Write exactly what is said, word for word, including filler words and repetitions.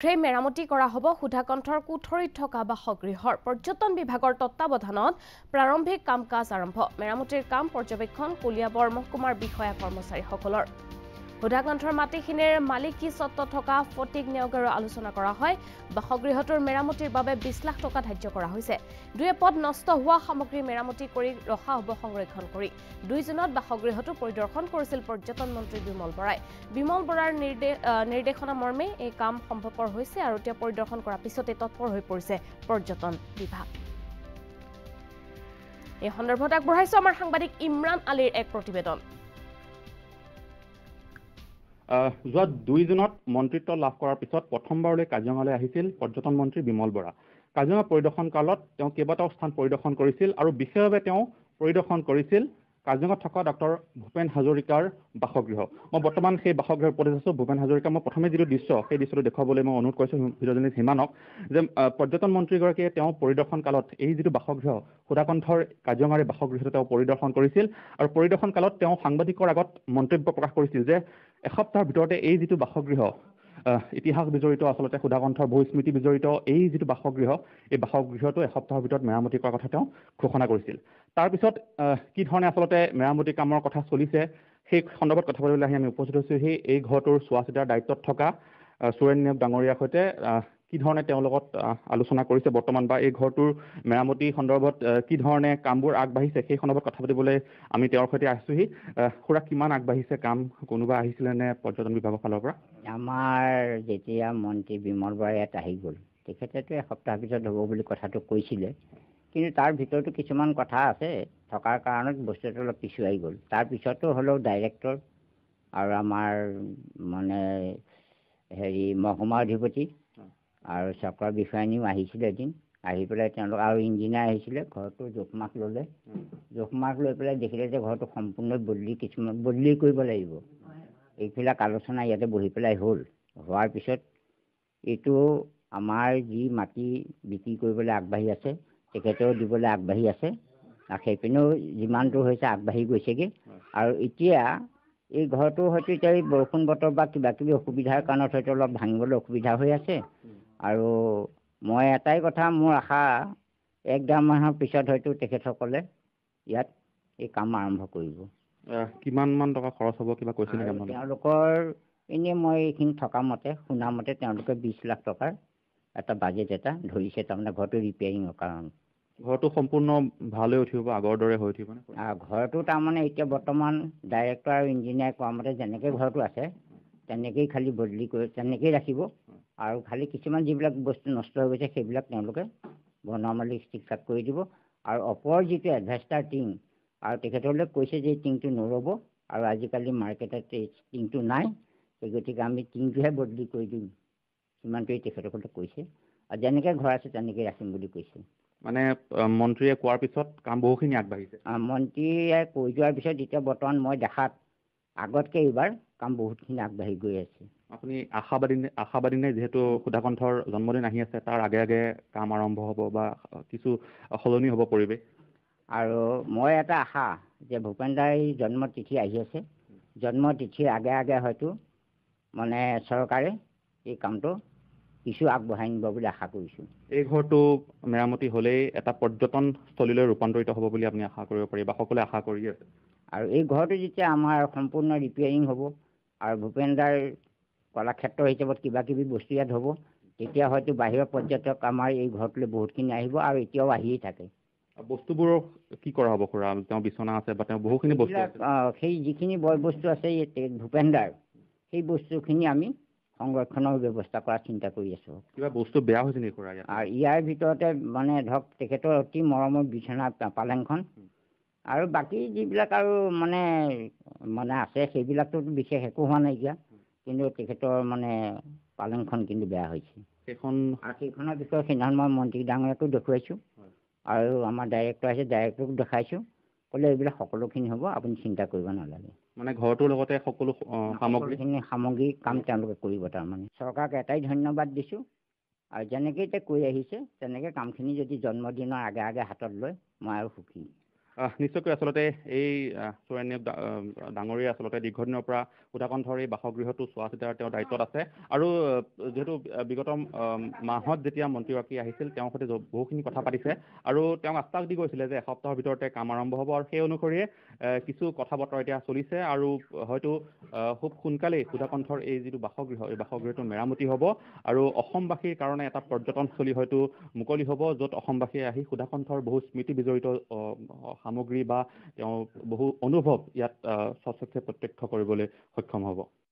Tray মেৰামতি কৰা হ'ব সুধাকণ্ঠৰ কুঠৰিত থকা বাসগৃহৰ পৰ্যটন বিভাগৰ তত্ত্বাৱধানত প্ৰাৰম্ভিক কাম কাজ আৰম্ভ মেৰামতিৰ কাম পৰ্যবেক্ষণ কলিয়াবৰ মহকুমাৰ বিষয়া কৰ্মচাৰীসকলৰ সুধাকণ্ঠৰ মাটিখিনিৰ মালিকী স্বত্ব থকা ফটিক নেওগৰ আলোচনা কৰা হয় বাসগৃহটোৰ মেৰামতিৰ বাবে বিশ লাখ টকা ধাৰ্য কৰা হৈছে দুই পদ নষ্ট হোৱা সামগ্ৰী মেৰামতি কৰি ৰখা হ'ব সংৰক্ষণ কৰি দুই জুনত বাসগৃহটো পৰিদৰ্শন কৰিছিল পৰ্যটন মন্ত্ৰী বিমল বৰাই বিমল বৰাৰ নিৰ্দেশনা মৰ্মে এই কাম সম্ভৱপৰ হৈছে আৰু তেওঁ পৰিদৰ্শন কৰাৰ পিছতে তৎপৰ হৈ পৰিছে পৰ্যটন বিভাগ এই সন্দৰ্ভত আগবঢ়াইছো আমাৰ সাংবাদিক ইমৰান আলীৰ এক প্ৰতিবেদন যোৱা দুই জুনত মন্ত্ৰিত্ব লাভ কৰাৰ পিছত প্ৰথমবাৰলৈ কাজিৰঙালৈ আহিছিল পৰ্যটন মন্ত্ৰী বিমল বৰা কাজিৰঙা পৰিদৰ্শন কালত তেওঁ কেইবাটাও স্থান পৰিদৰ্শন কৰিছিল আৰু বিশেষভাৱে তেওঁ পৰিদৰ্শন কৰিছিল কাজিৰঙাত থকা ডক্টৰ ভূপেন হাজৰিকাৰ বাসগৃহ মই বৰ্তমান সেই বাসগৃহৰ উপস্থিত আছো ভূপেন হাজৰিকা মই প্ৰথমে যিটো দৃশ্য সেই দৃশ্যটো দেখুৱাবলৈ মই অনুৰোধ কৰিছোঁ ভিডিঅ'জনী হিমানক যে পৰ্যটন মন্ত্ৰীগৰাকীয়ে তেওঁ পৰিদৰ্শন কালত এই যিটো বাসগৃহ সুধাকণ্ঠৰ কাজিৰঙাৰ বাসগৃহটো তেওঁ পৰিদৰ্শন কৰিছিল আৰু পৰিদৰ্শন কালত তেওঁ সাংবাদিকৰ আগত মন্তব্য প্ৰকাশ কৰিছিল যে এসপ্তাহৰ ভিতৰতে এই যিটো বাসগৃহ ইতিহাস বিজড়িত আচলতে সুধাকণ্ঠৰ বহু স্মৃতি বিজড়িত এই যিটো বাসগৃহ এই বাসগৃহটো এসপ্তাহৰ ভিতৰত মেৰামতি কৰাৰ কথা তেওঁ ঘোষণা কৰিছিল তাৰপিছত কি ধৰণে আচলতে মেৰামতি কামৰ কথা চলিছে সেই সন্দৰ্ভত কথা পাতিবলৈ আহি আমি উপস্থিত হৈছোঁ সেই এই ঘৰটোৰ চোৱা চিতাৰ দায়িত্বত থকা সুৰেণ নেওগ ডাঙৰীয়াৰ সৈতে কি ধৰণে তেওঁৰ লগত আলোচনা কৰিছে বৰ্তমান বা এই ঘৰটোৰ মেৰামতি সন্দৰ্ভত কি ধৰণে কামবোৰ আগবাঢ়িছে সেই সন্দৰ্ভত কথা পাতিবলৈ আমি তেওঁৰ সৈতে আহিছোঁহি খুৰা কিমান আগবাঢ়িছে কাম কোনোবা আহিছিলে নে পৰ্যটন বিভাগৰ ফালৰ পৰা আমাৰ যেতিয়া মন্ত্ৰী বিমল বৰা ইয়াত আহি গ'ল তেখেতেতো এসপ্তাহৰ পিছত হ'ব বুলি কথাটো কৈছিলে কিন্তু তাৰ ভিতৰতো কিছুমান কথা আছে থকাৰ কাৰণত বস্তুটো অলপ পিছুৱাই গ'ল তাৰপিছতো হ'লেও ডাইৰেক্টৰ আৰু আমাৰ মানে হেৰি মহকুমা অধিপতি আৰু চক্ৰ বিষয়ানীও আহিছিলে এদিন আহি পেলাই তেওঁলোক আৰু ইঞ্জিনিয়াৰ আহিছিলে ঘৰটো জোখমাখ ল'লে জোখমাখ লৈ পেলাই দেখিলে যে ঘৰটো সম্পূৰ্ণ বদলি কিছুমান বদলি কৰিব লাগিব এইবিলাক আলোচনা ইয়াতে বহি পেলাই হ'ল হোৱাৰ পিছত এইটো আমাৰ যি মাটি বিক্ৰী কৰিবলৈ আগবাঢ়ি আছে তেখেতেও দিবলৈ আগবাঢ়ি আছে আৰু সেইপিনেও যিমানটো হৈছে আগবাঢ়ি গৈছেগৈ আৰু এতিয়া এই ঘৰটো হয়তো এতিয়া এই বৰষুণ বতৰ বা কিবা কিবি অসুবিধাৰ কাৰণত হয়তো অলপ ভাঙিবলৈ অসুবিধা হৈ আছে আৰু মই এটাই কথা মোৰ আশা এক ডেৰ মাহৰ পিছত হয়তো তেখেতসকলে ইয়াত এই কাম আৰম্ভ কৰিব কিমান মান টকা খৰচ হ'ব কিবা কৈছে নেকি তেওঁলোকৰ এনেই মই এইখিনি থকা মতে শুনা মতে তেওঁলোকে বিশ লাখ টকাৰ এটা বাজেট এটা ধৰিছে তাৰমানে ঘৰটো ৰিপেয়াৰিঙৰ কাৰণে ঘৰটো সম্পূৰ্ণ ভাল হৈ উঠিব আগৰ দৰে হৈ উঠিব ঘৰটো তাৰমানে এতিয়া বৰ্তমান ডাইৰেক্টৰ আৰু ইঞ্জিনিয়াৰ কোৱা মতে যেনেকৈ ঘৰটো আছে তেনেকেই খালি বদলি কৰি তেনেকেই ৰাখিব আৰু খালি কিছুমান যিবিলাক বস্তু নষ্ট হৈ গৈছে সেইবিলাক তেওঁলোকে বনোৱা মেলি ঠিক ঠাক কৰি দিব আৰু ওপৰৰ যিটো এডভেষ্টাৰ টিং আৰু তেখেতসকলে কৈছে যে টিংটো নৰ'ব আৰু আজিকালি মাৰ্কেটত এই টিংটো নাই সেই গতিকে আমি টিংটোহে বদলি কৰি দিম সিমানটোৱেই তেখেতসকলে কৈছে আৰু যেনেকৈ ঘৰ আছে তেনেকৈ ৰাখিম বুলি কৈছে মানে মন্ত্ৰীয়ে কোৱাৰ পিছত কাম বহুখিনি আগবাঢ়িছে মন্ত্ৰীয়ে কৈ যোৱাৰ পিছত এতিয়া বৰ্তমান মই দেখাত আগতকৈ এইবাৰ কাম বহুতখিনি আগবাঢ়ি গৈ আছে আপুনি আশাবাদী আশাবাদী নে যিহেতু সুধাকণ্ঠৰ জন্মদিন আহি আছে তাৰ আগে আগে কাম আৰম্ভ হ'ব বা কিছু সলনি হ'ব পৰিৱেশ আৰু মই এটা আশা যে ভূপেন দাৰ জন্ম তিথি আহি আছে জন্ম তিথিৰ আগে আগে হয়তো মানে চৰকাৰে এই কামটো কিছু আগবঢ়াই নিব বুলি আশা কৰিছোঁ এই ঘৰটো মেৰামতি হ'লেই এটা পৰ্যটনস্থলীলৈ ৰূপান্তৰিত হ'ব বুলি আপুনি আশা কৰিব পাৰি বা সকলোৱে আশা কৰি আছে আৰু এই ঘৰটো যেতিয়া আমাৰ সম্পূৰ্ণ ৰিপেয়াৰিং হ'ব আৰু ভূপেন দাৰ কলাক্ষেত্ৰ হিচাপত কিবা কিবি বস্তু ইয়াত হ'ব তেতিয়া হয়তো বাহিৰৰ পৰ্যটক আমাৰ এই ঘৰটোলৈ বহুতখিনি আহিব আৰু এতিয়াও আহিয়ে থাকে বস্তুবোৰৰ কি কৰা হ'ব খুৰা তেওঁ বিচনা আছে বা তেওঁ বহুখিনি বস্তু সেই যিখিনি বয় বস্তু আছে ভূপেন দাৰ সেই বস্তুখিনি আমি সংৰক্ষণৰ ব্যৱস্থা কৰাৰ চিন্তা কৰি আছোঁ কিবা বস্তু বেয়া হৈছে নেকি খুৰা আৰু ইয়াৰ ভিতৰতে মানে ধৰক তেখেতৰ অতি মৰমৰ বিচনা পালেংখন আৰু বাকী যিবিলাক আৰু মানে মানে আছে সেইবিলাকতো বিশেষ একো হোৱা নাইকিয়া কিন্তু তেখেতৰ মানে পালেংখন কিন্তু বেয়া হৈছে সেইখন আৰু সেইখনৰ বিষয়ে সেইদিনাখন মই মন্ত্ৰী ডাঙৰীয়াকো দেখুৱাইছোঁ আৰু আমাৰ ডাইৰেক্টৰ আছে ডাইৰেক্টৰক দেখাইছোঁ ক'লে এইবিলাক সকলোখিনি হ'ব আপুনি চিন্তা কৰিব নালাগে মানে ঘৰটোৰ লগতে সকলো সামগ্ৰীখিনি সামগ্ৰী কাম তেওঁলোকে কৰিব তাৰমানে চৰকাৰক এটাই ধন্যবাদ দিছোঁ আৰু যেনেকৈ এতিয়া কৈ আহিছে তেনেকৈ কামখিনি যদি জন্মদিনৰ আগে আগে হাতত লয় মই আৰু সুখী নিশ্চয়কৈ আচলতে এই চোৰেণ ডাঙৰীয়া আচলতে দীৰ্ঘদিনৰ পৰা সুধাকণ্ঠৰ এই বাসগৃহটো চোৱা চিতাৰ তেওঁৰ দায়িত্বত আছে আৰু যিহেতু বিগত মাহত যেতিয়া মন্ত্ৰীগৰাকী আহিছিল তেওঁৰ সৈতে বহুখিনি কথা পাতিছে আৰু তেওঁক আশ্বাস দি গৈছিলে যে এসপ্তাহৰ ভিতৰতে কাম আৰম্ভ হ'ব আৰু সেই অনুসৰিয়ে কিছু কথা বতৰা এতিয়া চলিছে আৰু হয়তো খুব সোনকালেই সুধাকণ্ঠৰ এই যিটো বাসগৃহ এই বাসগৃহটো মেৰামতি হ'ব আৰু অসমবাসীৰ কাৰণে এটা পৰ্যটনস্থলী হয়তো মুকলি হ'ব, য'ত অসমবাসীয়ে আহি সুধাকণ্ঠৰ বহু স্মৃতি বিজড়িত সামগ্ৰী বা তেওঁ বহু অনুভৱ ইয়াত স্বচক্ষে প্ৰত্যক্ষ কৰিবলৈ সক্ষম হ'ব।